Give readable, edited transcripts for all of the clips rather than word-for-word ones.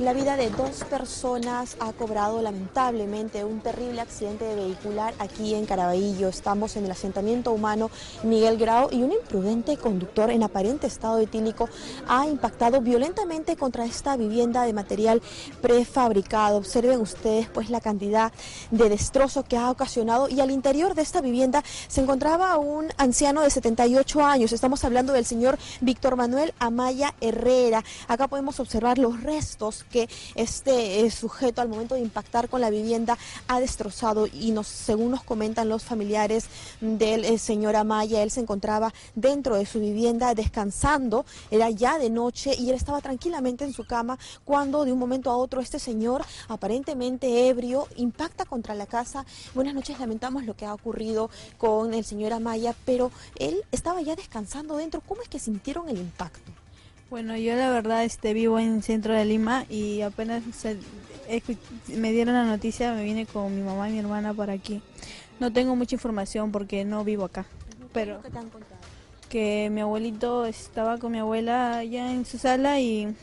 La vida de dos personas ha cobrado lamentablemente un terrible accidente vehicular aquí en Caraballo. Estamos en el asentamiento humano Miguel Grau y un imprudente conductor en aparente estado etílico ha impactado violentamente contra esta vivienda de material prefabricado. Observen ustedes pues la cantidad de destrozo que ha ocasionado, y al interior de esta vivienda se encontraba un anciano de 78 años. Estamos hablando del señor Víctor Manuel Amaya Herrera. Acá podemos observar los restos que este sujeto al momento de impactar con la vivienda ha destrozado, y según nos comentan los familiares del señor Amaya, él se encontraba dentro de su vivienda descansando, era ya de noche y él estaba tranquilamente en su cama cuando de un momento a otro este señor, aparentemente ebrio, impacta contra la casa. Buenas noches, lamentamos lo que ha ocurrido con el señor Amaya, pero él estaba ya descansando dentro. ¿Cómo es que sintieron el impacto? Bueno, yo la verdad vivo en el centro de Lima y apenas me dieron la noticia, me vine con mi mamá y mi hermana para aquí. No tengo mucha información porque no vivo acá, pero ¿Qué te han contado? que mi abuelito estaba con mi abuela allá en su sala y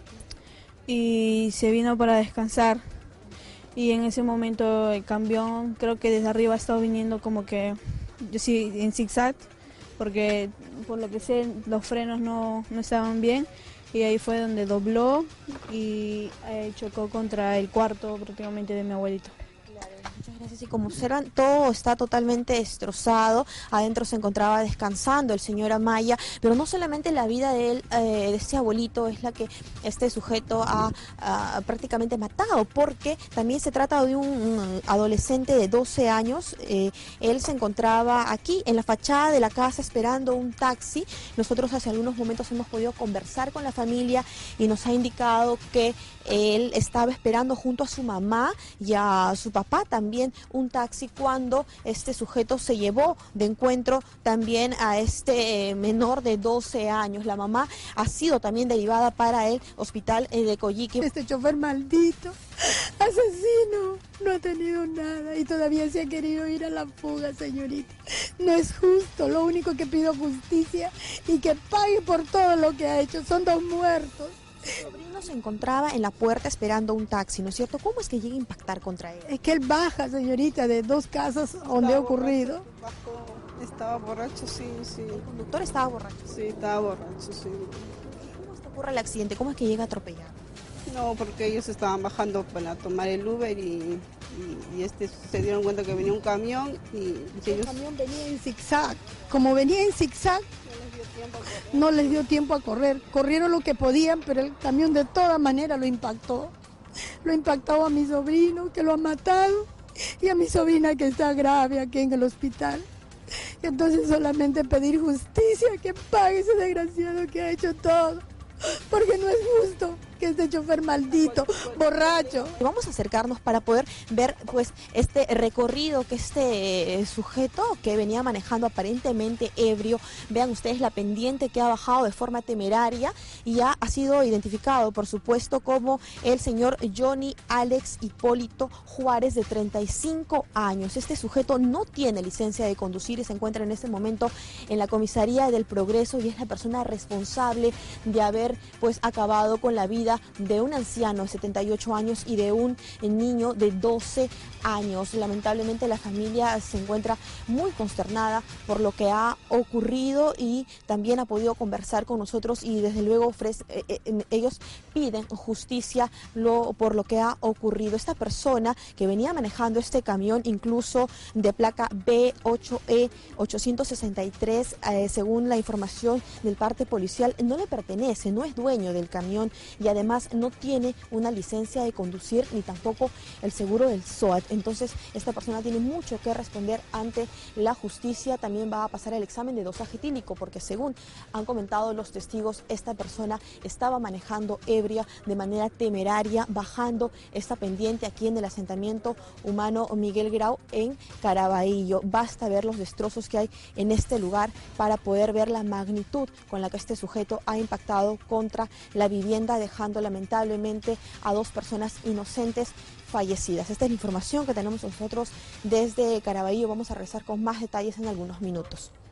se vino para descansar. Y en ese momento el camión, creo que desde arriba ha estado viniendo como que, yo sí, en zigzag, porque por lo que sé los frenos no estaban bien, y ahí fue donde dobló y chocó contra el cuarto prácticamente de mi abuelito. Muchas gracias. Y como observan, todo está totalmente destrozado. Adentro se encontraba descansando el señor Amaya, pero no solamente la vida de él, de este abuelito, es la que este sujeto ha prácticamente matado, porque también se trata de un adolescente de 12 años. Él se encontraba aquí en la fachada de la casa esperando un taxi. Nosotros hace algunos momentos hemos podido conversar con la familia y nos ha indicado que él estaba esperando junto a su mamá y a su papá también un taxi cuando este sujeto se llevó de encuentro también a este menor de 12 años. La mamá ha sido también derivada para el hospital de Colliqui. Este chofer maldito, asesino, no ha tenido nada y todavía se ha querido ir a la fuga, señorita. No es justo, lo único que pido justicia y que pague por todo lo que ha hecho. Son dos muertos. Su sobrino se encontraba en la puerta esperando un taxi, ¿no es cierto? ¿Cómo es que llega a impactar contra él? Es que él baja, señorita, de dos casas donde ha ocurrido. Estaba borracho, sí. ¿El conductor estaba borracho? Sí, estaba borracho, sí. ¿Cómo es que ocurre el accidente? ¿Cómo es que llega a atropellar? No, porque ellos estaban bajando para tomar el Uber y se dieron cuenta que venía un camión y El ellos... camión venía en zigzag. Como venía en zigzag, no les dio tiempo a correr. Corrieron lo que podían, pero el camión de todas maneras lo impactó. Lo impactó a mi sobrino, que lo ha matado, y a mi sobrina, que está grave aquí en el hospital. Entonces solamente pedir justicia, que pague ese desgraciado que ha hecho todo, porque no es justo que este chofer maldito, borracho. Vamos a acercarnos para poder ver pues este recorrido que este sujeto que venía manejando aparentemente ebrio. Vean ustedes la pendiente que ha bajado de forma temeraria y ya ha sido identificado, por supuesto, como el señor Johnny Alex Hipólito Juárez, de 35 años. Este sujeto no tiene licencia de conducir y se encuentra en este momento en la comisaría del Progreso, y es la persona responsable de haber pues acabado con la vida de un anciano de 78 años y de un niño de 12 años. Lamentablemente la familia se encuentra muy consternada por lo que ha ocurrido y también ha podido conversar con nosotros, y desde luego ellos piden justicia por lo que ha ocurrido. Esta persona que venía manejando este camión, incluso de placa B8E 863, según la información del parte policial, no le pertenece, no es dueño del camión y además no tiene una licencia de conducir ni tampoco el seguro del SOAT. Entonces esta persona tiene mucho que responder ante la justicia. También va a pasar el examen de dosaje etílico, porque según han comentado los testigos, esta persona estaba manejando ebria de manera temeraria, bajando esta pendiente aquí en el asentamiento humano Miguel Grau en Caraballo. Basta ver los destrozos que hay en este lugar para poder ver la magnitud con la que este sujeto ha impactado contra la vivienda, dejando lamentablemente a dos personas inocentes fallecidas. Esta es la información que tenemos nosotros desde Caraballo. Vamos a regresar con más detalles en algunos minutos.